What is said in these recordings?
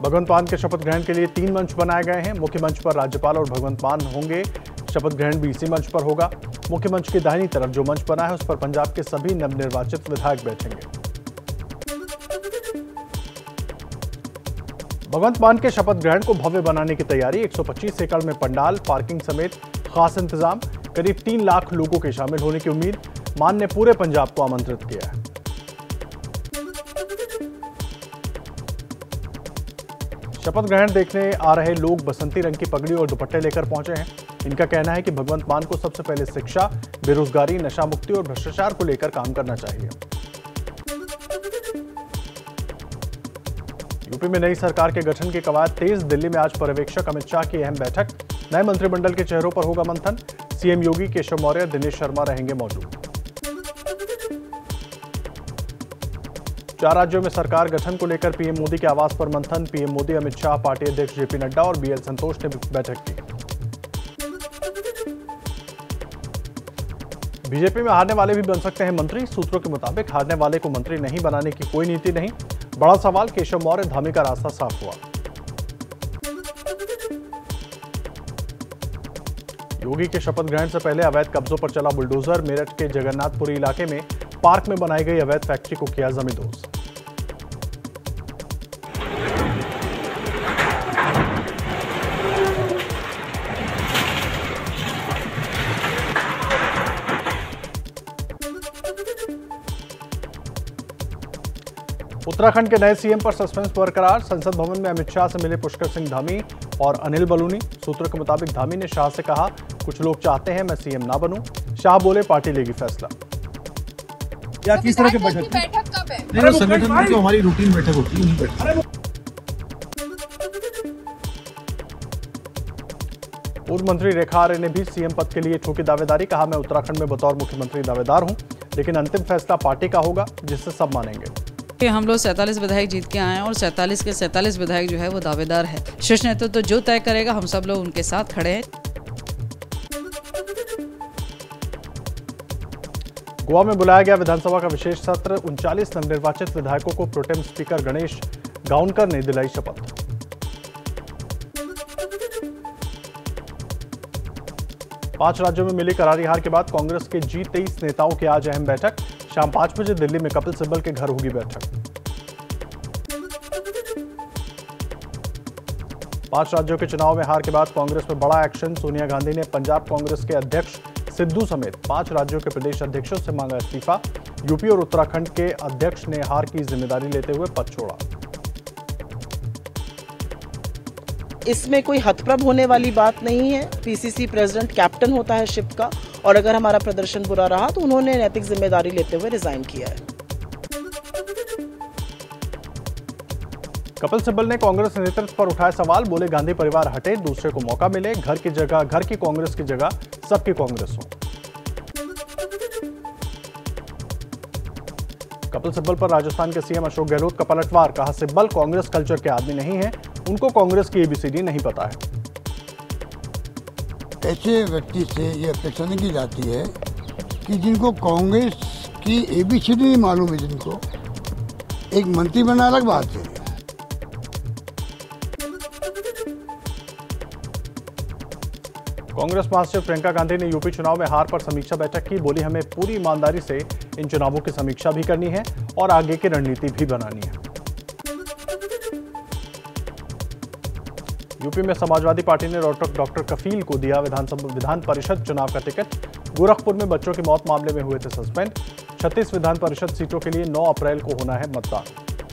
भगवंत मान के शपथ ग्रहण के लिए 3 मंच बनाए गए हैं। मुख्य मंच पर राज्यपाल और भगवंत मान होंगे। शपथ ग्रहण भी इसी मंच पर होगा। मुख्य मंच की दाहिनी तरफ जो मंच बना है उस पर पंजाब के सभी नवनिर्वाचित विधायक बैठेंगे। भगवंत मान के शपथ ग्रहण को भव्य बनाने की तैयारी। 125 एकड़ में पंडाल, पार्किंग समेत खास इंतजाम। करीब 3 लाख लोगों के शामिल होने की उम्मीद। मान ने पूरे पंजाब को आमंत्रित किया है। शपथ ग्रहण देखने आ रहे लोग बसंती रंग की पगड़ी और दुपट्टे लेकर पहुंचे हैं। इनका कहना है कि भगवंत मान को सबसे पहले शिक्षा, बेरोजगारी, नशा मुक्ति और भ्रष्टाचार को लेकर काम करना चाहिए। यूपी में नई सरकार के गठन की कवायद तेज। दिल्ली में आज पर्यवेक्षक अमित शाह की अहम बैठक। नए मंत्रिमंडल के चेहरों पर होगा मंथन। सीएम योगी, केशव मौर्य, दिनेश शर्मा रहेंगे मौजूद। 4 राज्यों में सरकार गठन को लेकर पीएम मोदी के आवास पर मंथन। पीएम मोदी, अमित शाह, पार्टी अध्यक्ष जेपी नड्डा और बीएल संतोष ने बैठक की। बीजेपी में हारने वाले भी बन सकते हैं मंत्री। सूत्रों के मुताबिक हारने वाले को मंत्री नहीं बनाने की कोई नीति नहीं। बड़ा सवाल, केशव मौर्य धामी का रास्ता साफ हुआ। योगी के शपथ ग्रहण से पहले अवैध कब्जों पर चला बुलडोजर। मेरठ के जगन्नाथपुरी इलाके में पार्क में बनाई गई अवैध फैक्ट्री को किया जमींदोज। उत्तराखंड के नए सीएम पर सस्पेंस बरकरार। संसद भवन में अमित शाह से मिले पुष्कर सिंह धामी और अनिल बलूनी। सूत्रों के मुताबिक धामी ने शाह से कहा, कुछ लोग चाहते हैं मैं सीएम ना बनूं। शाह बोले, पार्टी लेगी फैसला। या किस तरह की बैठक कब है? नहीं, संगठन में जो हमारी रूटीन बैठक होती है उन्हीं बैठक। पूर्व मंत्री रेखा आर्य ने भी सीएम पद के लिए ठोकी दावेदारी। कहा, मैं उत्तराखंड में बतौर मुख्यमंत्री दावेदार हूं, लेकिन अंतिम फैसला पार्टी का होगा जिससे सब मानेंगे। हम लोग 47 विधायक जीत के आए हैं और 47 के 47 विधायक जो है वो दावेदार है। शीर्ष नेतृत्व तो जो तय करेगा, हम सब लोग उनके साथ खड़े हैं। गोवा में बुलाया गया विधानसभा का विशेष सत्र। 39 नवनिर्वाचित विधायकों को प्रोटेम स्पीकर गणेश गाउनकर ने दिलाई शपथ। पांच राज्यों में मिली करारी हार के बाद कांग्रेस के G23 नेताओं की आज अहम बैठक। शाम 5 बजे दिल्ली में कपिल सिब्बल के घर होगी बैठक। 5 राज्यों के चुनाव में हार के बाद कांग्रेस में बड़ा एक्शन। सोनिया गांधी ने पंजाब कांग्रेस के अध्यक्ष सिद्धू समेत 5 राज्यों के प्रदेश अध्यक्षों से मांगा इस्तीफा। यूपी और उत्तराखंड के अध्यक्ष ने हार की जिम्मेदारी लेते हुए पद छोड़ा। इसमें कोई हतप्रभ होने वाली बात नहीं है। पीसीसी प्रेसिडेंट कैप्टन होता है शिप का, और अगर हमारा प्रदर्शन बुरा रहा तो उन्होंने नैतिक जिम्मेदारी लेते हुए रिजाइन किया है। कपिल सिब्बल ने कांग्रेस नेतृत्व पर उठाए सवाल। बोले, गांधी परिवार हटे, दूसरे को मौका मिले। घर की कांग्रेस की जगह सबकी कांग्रेस हो। कपिल सिब्बल पर राजस्थान के सीएम अशोक गहलोत का पलटवार। कहा, सिब्बल कांग्रेस कल्चर के आदमी नहीं है, उनको कांग्रेस की एबीसीडी नहीं पता है। ऐसे व्यक्ति से ये अपेक्षा नहीं की जाती है कि जिनको कांग्रेस की एबीसीडी नहीं मालूम है, जिनको एक मंत्री बना अलग बात है। कांग्रेस महासचिव प्रियंका गांधी ने यूपी चुनाव में हार पर समीक्षा बैठक की। बोली, हमें पूरी ईमानदारी से इन चुनावों की समीक्षा भी करनी है और आगे की रणनीति भी बनानी है। यूपी में समाजवादी पार्टी ने डॉक्टर कफील को दिया विधान परिषद चुनाव का टिकट। गोरखपुर में बच्चों की मौत मामले में हुए थे सस्पेंड। 36 विधान परिषद सीटों के लिए 9 अप्रैल को होना है मतदान।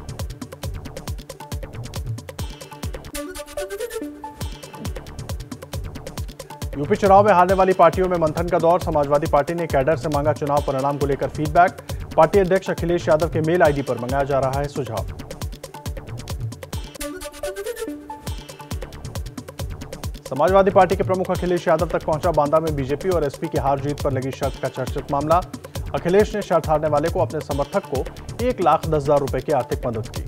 यूपी चुनाव में हारने वाली पार्टियों में मंथन का दौर। समाजवादी पार्टी ने कैडर से मांगा चुनाव परिणाम को लेकर फीडबैक। पार्टी अध्यक्ष अखिलेश यादव के मेल आईडी पर मंगाया जा रहा है सुझाव। समाजवादी पार्टी के प्रमुख अखिलेश यादव तक पहुंचा बांदा में बीजेपी और एसपी की हार जीत पर लगी शर्त का चर्चित मामला। अखिलेश ने शर्त हारने वाले को अपने समर्थक को 1,10,000 रुपए की आर्थिक मदद की।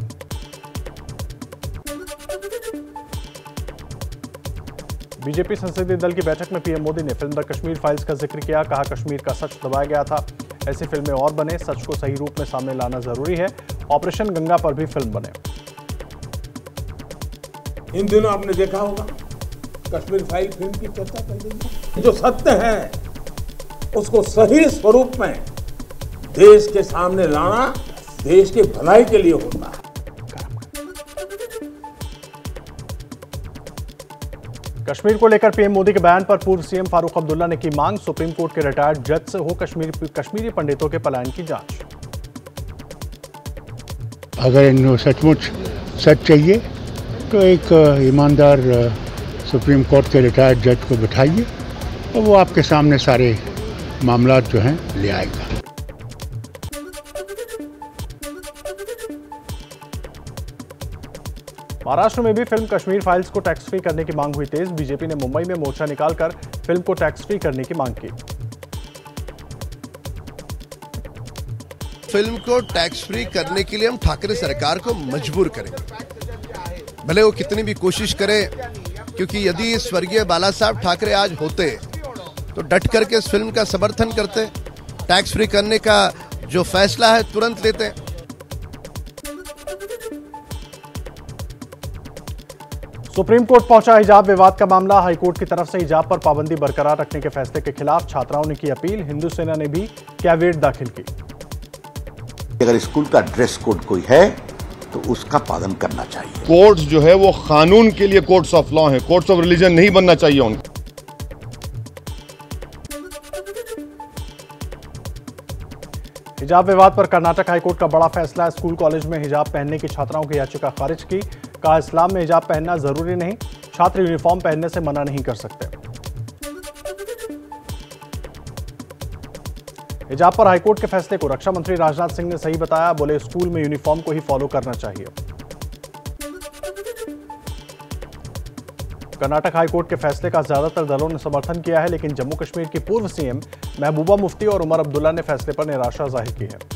बीजेपी संसदीय दल की बैठक में पीएम मोदी ने फिल्म द कश्मीर फाइल्स का जिक्र किया। कहा, कश्मीर का सच दबाया गया था, ऐसी फिल्में और बने, सच को सही रूप में सामने लाना जरूरी है। ऑपरेशन गंगा पर भी फिल्म बने। इन दिनों आपने देखा होगा कश्मीर फाइल फिल्म की चर्चा चल रही है। जो सत्य है उसको सही स्वरूप में देश के सामने लाना देश की भलाई के लिए होता है। कश्मीर को लेकर पीएम मोदी के बयान पर पूर्व सीएम फारूक अब्दुल्ला ने की मांग। सुप्रीम कोर्ट के रिटायर्ड जज से हो कश्मीरी पंडितों के पलायन की जांच। अगर इनको सचमुच सच चाहिए तो एक ईमानदार सुप्रीम कोर्ट के रिटायर्ड जज को बिठाइए और वो आपके सामने सारे मामला जो हैं ले आएगा। महाराष्ट्र में भी फिल्म कश्मीर फाइल्स को टैक्स फ्री करने की मांग हुई तेज। बीजेपी ने मुंबई में मोर्चा निकालकर फिल्म को टैक्स फ्री करने की मांग की। फिल्म को टैक्स फ्री करने के लिए हम ठाकरे सरकार को मजबूर करेंगे, भले वो कितनी भी कोशिश करे, क्योंकि यदि स्वर्गीय बाला साहब ठाकरे आज होते तो डट करके इस फिल्म का समर्थन करते, टैक्स फ्री करने का जो फैसला है तुरंत लेते। सुप्रीम कोर्ट पहुंचा हिजाब विवाद का मामला। हाईकोर्ट की तरफ से हिजाब पर पाबंदी बरकरार रखने के फैसले के खिलाफ छात्राओं ने की अपील। हिंदू सेना ने भी कैविएट दाखिल की। अगर स्कूल का ड्रेस कोड कोई है तो उसका पालन करना चाहिए। कोर्ट्स जो है वो कानून के लिए कोर्ट्स ऑफ लॉ है, कोर्ट्स ऑफ रिलीजन नहीं बनना चाहिए उनको। हिजाब विवाद पर कर्नाटक हाईकोर्ट का बड़ा फैसला। स्कूल कॉलेज में हिजाब पहनने की छात्राओं की याचिका खारिज की। कहा इस्लाम में हिजाब पहनना जरूरी नहीं, छात्र यूनिफॉर्म पहनने से मना नहीं कर सकते। हिजाब पर हाईकोर्ट के फैसले को रक्षा मंत्री राजनाथ सिंह ने सही बताया। बोले स्कूल में यूनिफॉर्म को ही फॉलो करना चाहिए। कर्नाटक हाईकोर्ट के फैसले का ज्यादातर दलों ने समर्थन किया है, लेकिन जम्मू कश्मीर की पूर्व सीएम महबूबा मुफ्ती और उमर अब्दुल्ला ने फैसले पर निराशा जाहिर की है।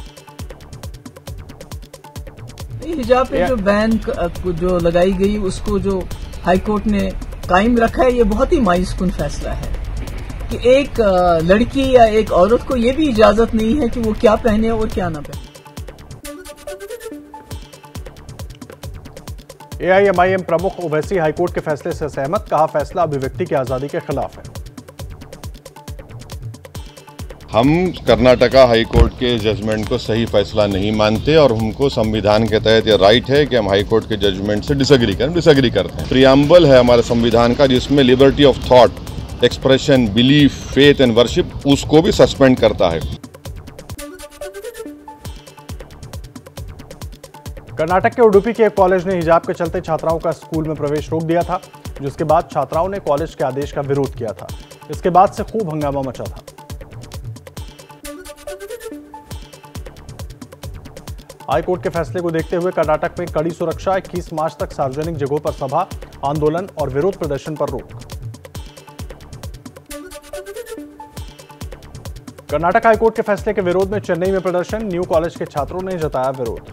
हिजाब पे जो बैन जो लगाई गई उसको जो हाईकोर्ट ने कायम रखा है, ये बहुत ही मायूसकुन फैसला है कि एक लड़की या एक औरत को ये भी इजाजत नहीं है कि वो क्या पहने और क्या ना पहने। एआईएमआईएम प्रमुख ओवैसी हाईकोर्ट के फैसले से सहमत। कहा फैसला अभिव्यक्ति की आजादी के खिलाफ है। हम कर्नाटका हाईकोर्ट के जजमेंट को सही फैसला नहीं मानते और हमको संविधान के तहत ये राइट है कि हम हाईकोर्ट के जजमेंट से डिसएग्री करते हैं। प्रियम्बल है हमारे संविधान का जिसमें liberty of thought, expression, belief, faith and worship, उसको भी सस्पेंड करता है। कर्नाटक के उडुपी के एक कॉलेज ने हिजाब के चलते छात्राओं का स्कूल में प्रवेश रोक दिया था, जिसके बाद छात्राओं ने कॉलेज के आदेश का विरोध किया था। इसके बाद से खूब हंगामा मचा था। हाईकोर्ट के फैसले को देखते हुए कर्नाटक में कड़ी सुरक्षा। 21 मार्च तक सार्वजनिक जगहों पर सभा, आंदोलन और विरोध प्रदर्शन पर रोक। कर्नाटक हाईकोर्ट के फैसले के विरोध में चेन्नई में प्रदर्शन। न्यू कॉलेज के छात्रों ने जताया विरोध।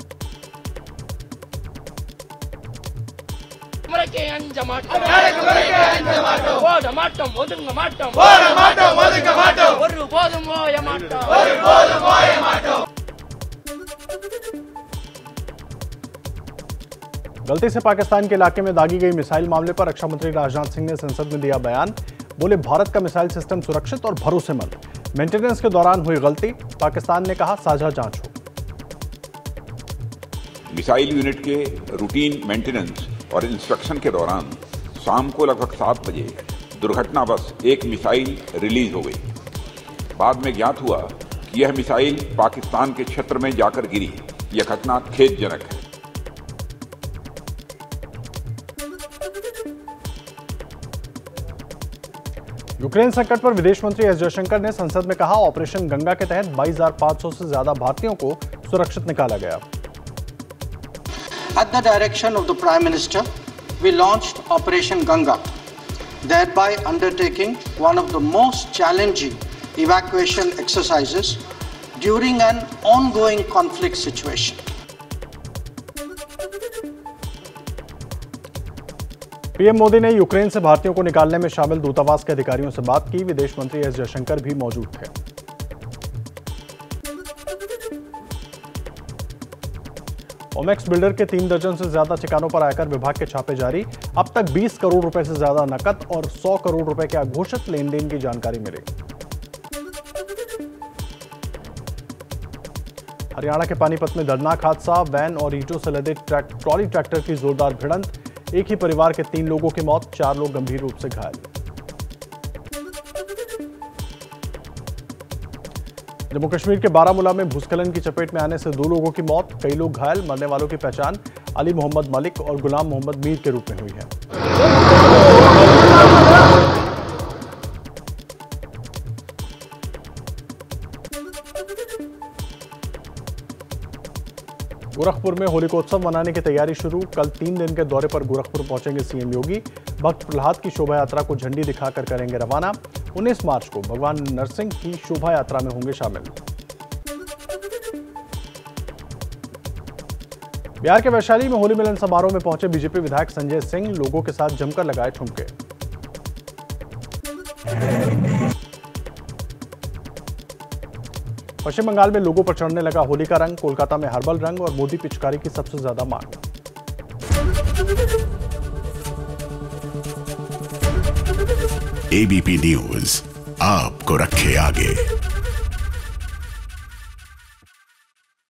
गलती से पाकिस्तान के इलाके में दागी गई मिसाइल मामले पर रक्षा मंत्री राजनाथ सिंह ने संसद में दिया बयान। बोले भारत का मिसाइल सिस्टम सुरक्षित और भरोसेमंद। मेंटेनेंस के दौरान हुई गलती, पाकिस्तान ने कहा साझा जांच हो। मिसाइल यूनिट के रूटीन मेंटेनेंस और इंस्पेक्शन के दौरान शाम को लगभग 7 बजे दुर्घटनावश एक मिसाइल रिलीज हो गई। बाद में ज्ञात हुआ कि यह मिसाइल पाकिस्तान के क्षेत्र में जाकर गिरी। यह घटना खेदजनक है। यूक्रेन संकट पर विदेश मंत्री एस जयशंकर ने संसद में कहा ऑपरेशन गंगा के तहत 22,500 से ज्यादा भारतीयों को सुरक्षित निकाला गया। At the direction of the Prime Minister, we launched Operation Ganga, thereby undertaking one of the most challenging evacuation exercises during an ongoing conflict situation. PM Modi ने यूक्रेन से भारतीयों को निकालने में शामिल दूतावास के अधिकारियों से बात की। विदेश मंत्री एस जयशंकर भी मौजूद थे। ओमेक्स बिल्डर के 3 दर्जन से ज्यादा ठिकानों पर आयकर विभाग के छापे जारी। अब तक 20 करोड़ रुपए से ज्यादा नकद और 100 करोड़ रुपए के अघोषित लेन देन की जानकारी मिली। हरियाणा के पानीपत में दर्दनाक हादसा, वैन और ईंटों से लदे ट्रॉली ट्रैक्टर की जोरदार भिड़ंत। एक ही परिवार के 3 लोगों की मौत, 4 लोग गंभीर रूप से घायल। जम्मू कश्मीर के बारामूला में भूस्खलन की चपेट में आने से 2 लोगों की मौत, कई लोग घायल। मरने वालों की पहचान अली मोहम्मद मलिक और गुलाम मोहम्मद मीर के रूप में हुई है। गोरखपुर में होलिकोत्सव मनाने की तैयारी शुरू। कल 3 दिन के दौरे पर गोरखपुर पहुंचेंगे सीएम योगी। भक्त प्रहलाद की शोभा यात्रा को झंडी दिखाकर करेंगे रवाना। 19 मार्च को भगवान नरसिंह की शोभा यात्रा में होंगे शामिल। बिहार के वैशाली में होली मिलन समारोह में पहुंचे बीजेपी विधायक संजय सिंह, लोगों के साथ जमकर लगाए ठुमके। पश्चिम बंगाल में लोगों पर चढ़ने लगा होली का रंग। कोलकाता में हर्बल रंग और मोदी पिचकारी की सबसे ज्यादा मांग। एबीपी न्यूज आपको रखे आगे।